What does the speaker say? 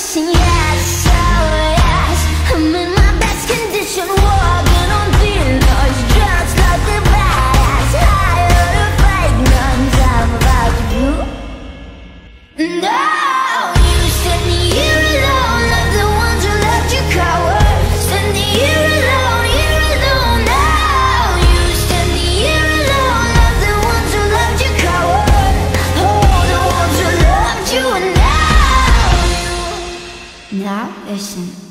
wishing yes, oh yes. I'm in my best condition, walking on thin ice, just like the badass. Higher the fragrance of about you. No, you sent me here alone, like the ones who left you coward. Send me here alone, here alone. Now you sent me here alone, like the ones who loved you coward. Oh, the ones who loved you, and now listen.